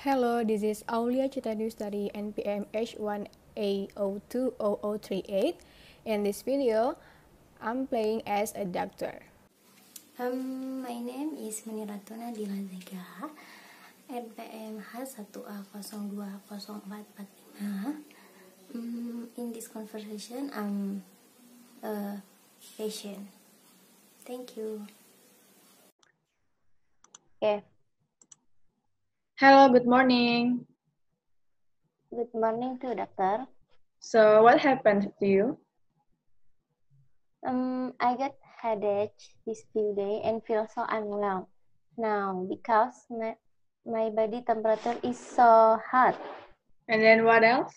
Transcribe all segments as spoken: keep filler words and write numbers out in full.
Hello, this is Aulia Citadustari N P M H one A zero two zero zero three eight. In this video, I'm playing as a doctor. Um, my name is Muniratuna Dilazega, N P M H one A zero two zero zero four four lima. Um, in this conversation, I'm a patient. Thank you. Okay. Hello, good morning. Good morning to doctor. So what happened to you? Um, I got headache this few days and feel so unwell now because my, my body temperature is so hot. And then what else?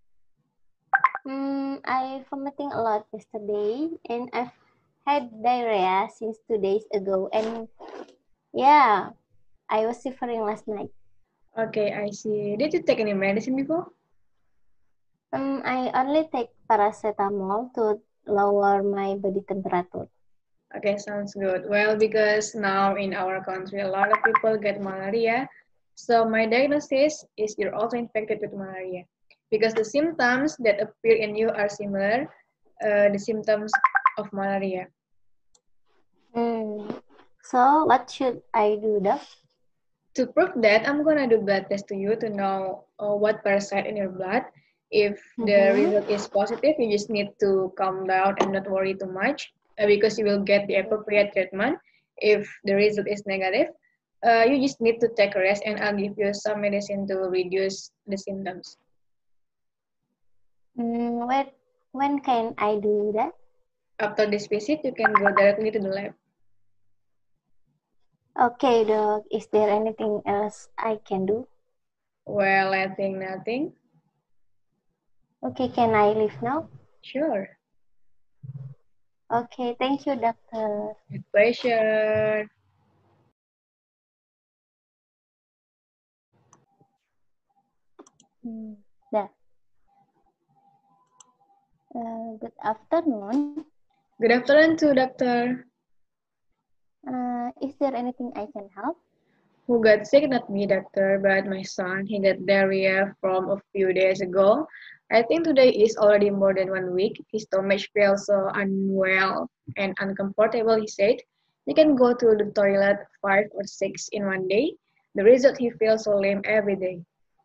Um, I vomiting a lot yesterday and I've had diarrhea since two days ago and yeah, I was suffering last night. Okay, I see. Did you take any medicine before? Um, I only take paracetamol to lower my body temperature. Okay, sounds good. Well, because now in our country, a lot of people get malaria. So my diagnosis is you're also infected with malaria. Because the symptoms that appear in you are similar, uh, the symptoms of malaria. Mm. So what should I do, doc? To prove that, I'm gonna do blood test to you to know uh, what parasite in your blood. If the Mm-hmm. result is positive, you just need to calm down and not worry too much uh, because you will get the appropriate treatment. If the result is negative, uh, you just need to take a rest and I'll give you some medicine to reduce the symptoms. Mm, when, when can I do that? After this visit, you can go directly to the lab. Okay, doc. Is there anything else I can do? Well, I think nothing. Okay, can I leave now? Sure. Okay, thank you, doctor. With pleasure. Hmm, dah. Uh, good afternoon. Good afternoon to doctor. Uh, is there anything I can help? Who got sick, not me, doctor, but my son. He got diarrhea from a few days ago. I think today is already more than one week. His stomach feels so unwell and uncomfortable, he said. He can go to the toilet five or six in one day. The result, he feels so lame every day.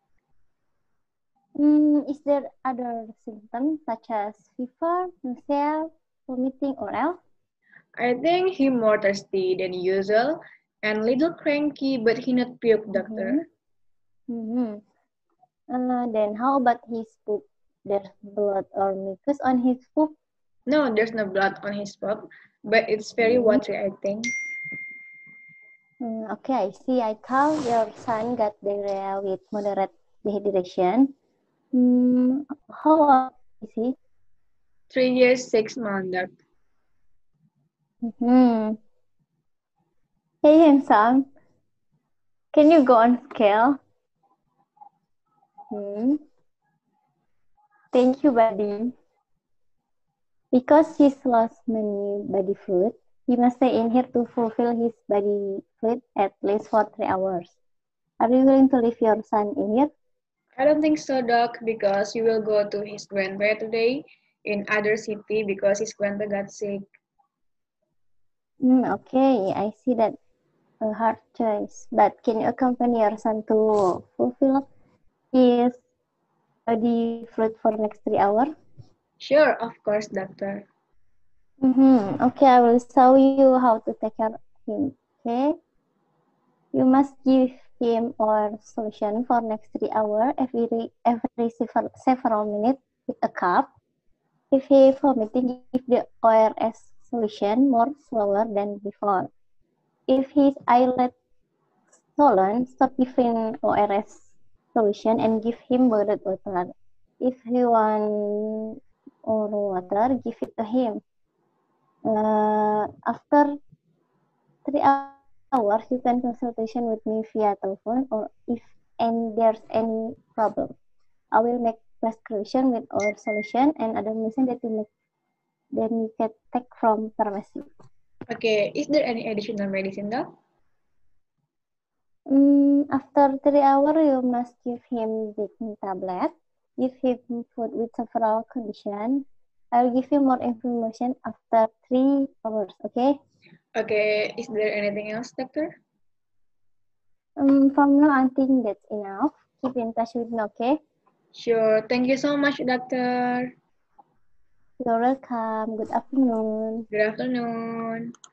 Mm, is there other symptoms such as fever, nausea, vomiting, or else? I think he more thirsty than usual and little cranky, but he not puke, doctor. Mm-hmm. Uh, then how about his poop? There's blood or mucus on his poop? No, there's no blood on his poop, but it's very Mm. watery, I think. Mm, okay, I see. I thought your son got diarrhea with moderate dehydration. Mm, how old is he? Three years, six months, doctor. Hmm. Hey, handsome. Can you go on scale? Hmm. Thank you, buddy. Because he's lost many body fluid, he must stay in here to fulfill his body fluid at least for three hours. Are you willing to leave your son in here? I don't think so, Doc, because you will go to his grandpa today in other city because his grandpa got sick. Mm, okay, I see that. A hard choice, but can you accompany your son to fulfill his body fluid for next three hours? Sure, of course, doctor. Mm-hmm. Okay, I will show you how to take care of him. Okay, you must give him our solution for next three hours every every several, several minutes with a cup. If he vomiting, give the O R S solution more slower than before. If his eyelid swollen, stop giving O R S solution and give him bottled water. If he want or water, give it to him. Uh, after three hours, you can consultation with me via telephone or if and there's any problem. I will make prescription with our solution and other medicine that you make then you can take from pharmacy. Okay, is there any additional medicine, Doc? Um, after three hours, you must give him the tablet. Give him food with several conditions. I'll give you more information after three hours, okay? Okay, is there anything else, doctor? Um, from now, I think that's enough. Keep in touch with me, okay? Sure. Thank you so much, doctor. You're welcome. Good afternoon. Good afternoon.